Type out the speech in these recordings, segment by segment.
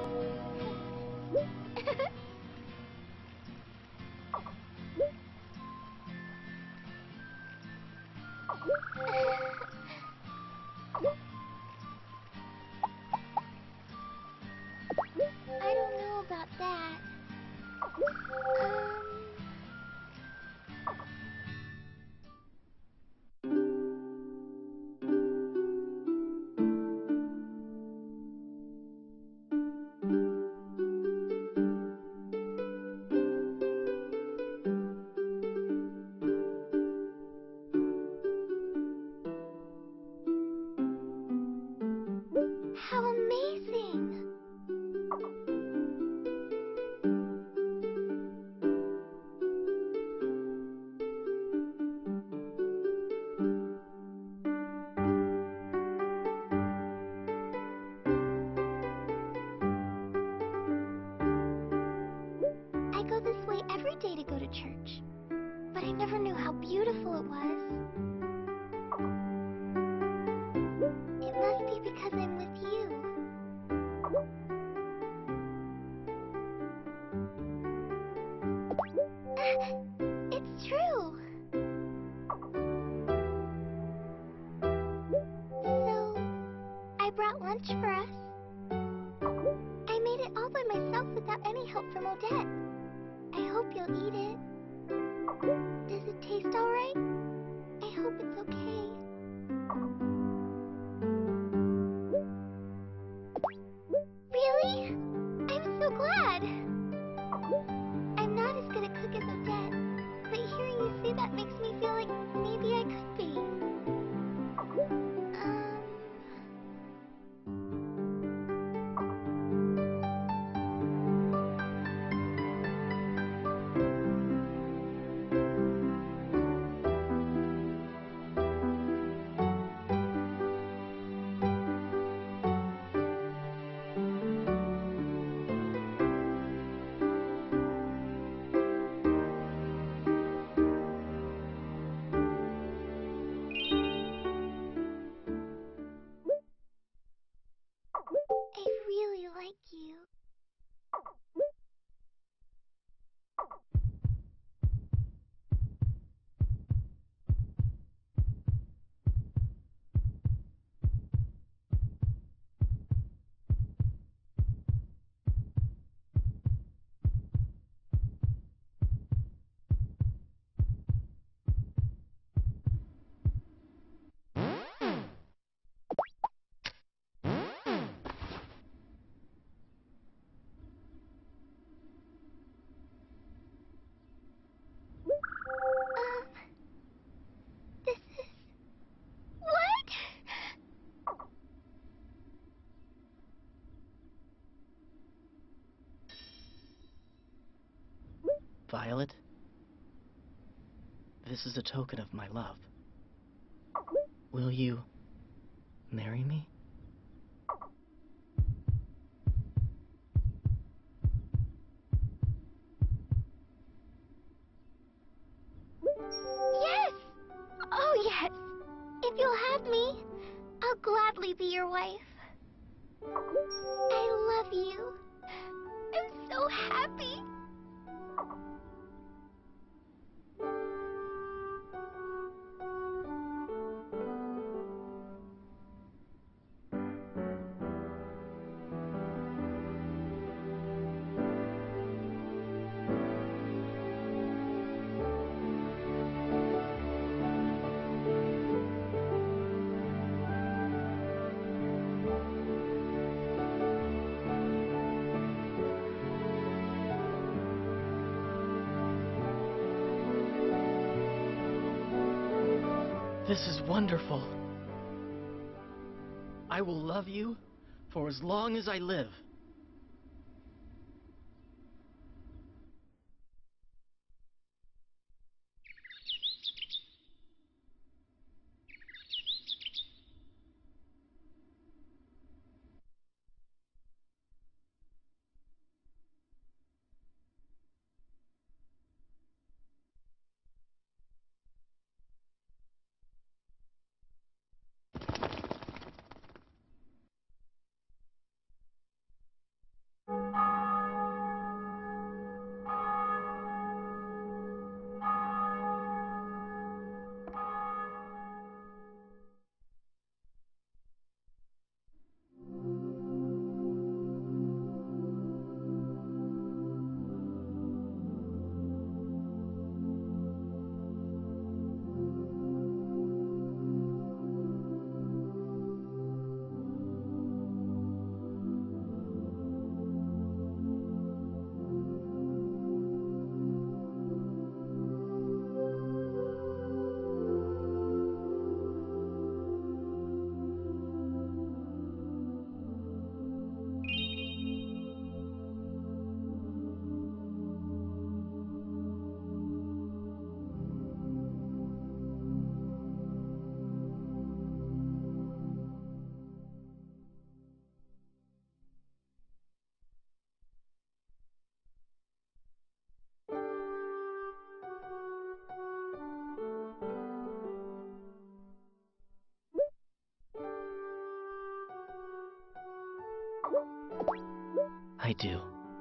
I don't know about that. How amazing! I go this way every day to go to church, but I never knew how beautiful it was. It must be because I'm with you. It's true. So, I brought lunch for us. I made it all by myself without any help from Odette. I hope you'll eat it. Does it taste alright? I hope it's okay. Really? I'm so glad. I'm not as good a cook as Odette, but hearing you say that makes me feel like maybe I could be. I really like you. This is... What? Violet, this is a token of my love. Will you marry me? Yes! Oh, yes! If you'll have me, I'll gladly be your wife. I love you. I'm so happy. This is wonderful. I will love you for as long as I live. I do.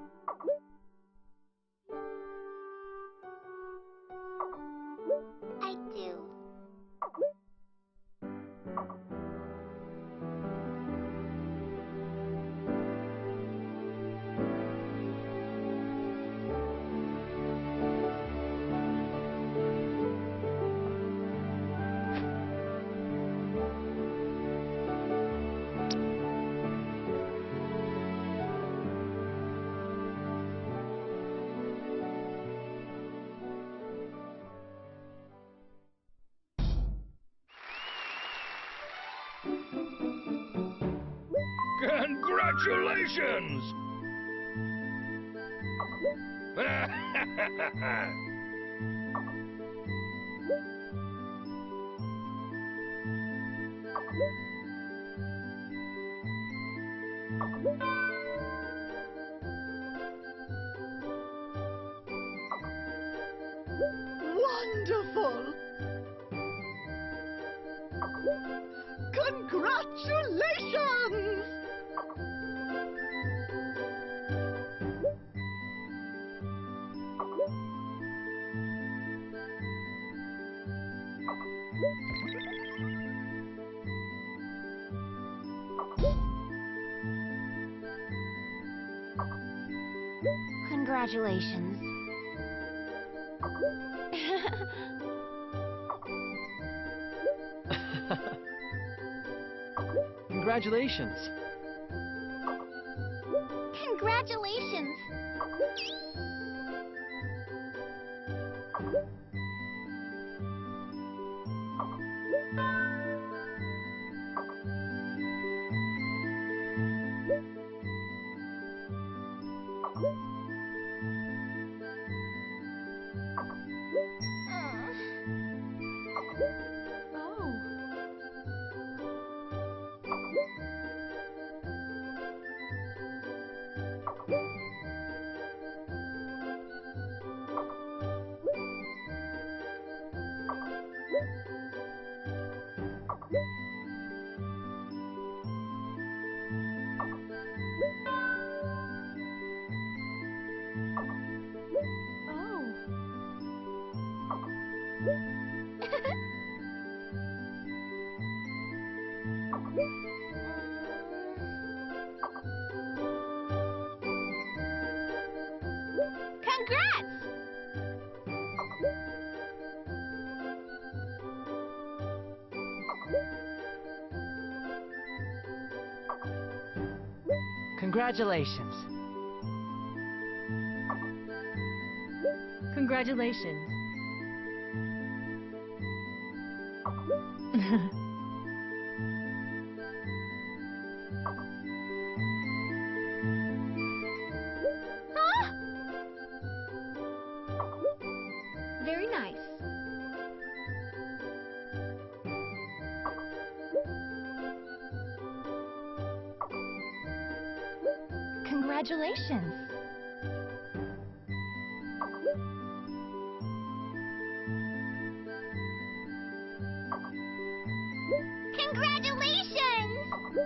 I do. Congratulations! Wonderful! Congratulations! Congratulations. Congratulations. Congratulations. Congrats! Congratulations. Congratulations. Huh? Very nice. Congratulations. Congratulations!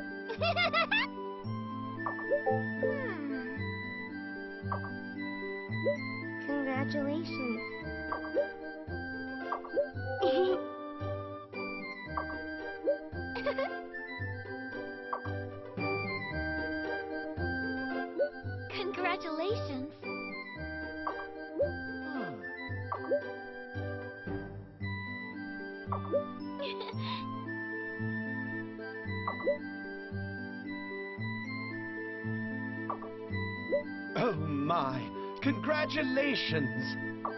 Congratulations. Congratulations. Oh my! Congratulations!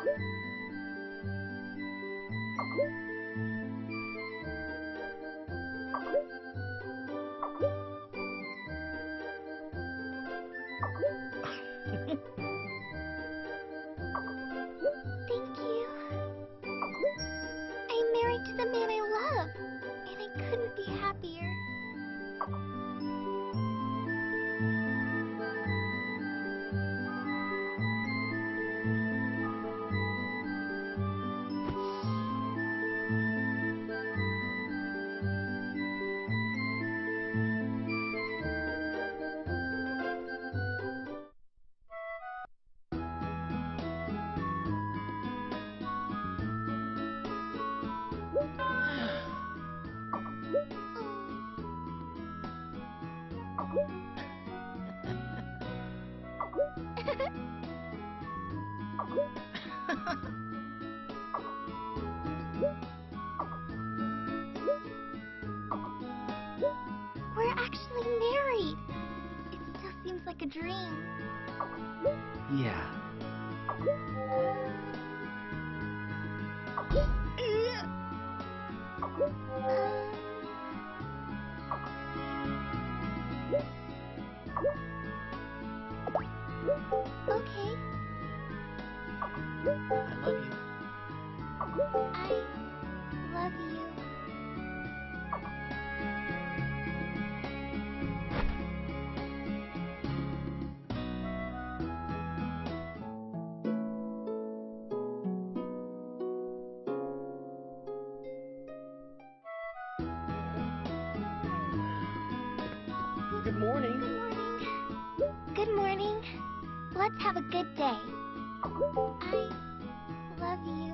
Thank you. I'm married to the man I love, and I couldn't be happier. We're actually married. It still seems like a dream. Yeah. Okay. I love you. I love you. Good morning. Good morning. Good morning. Let's have a good day. I love you.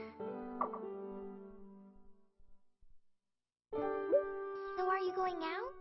So are you going out?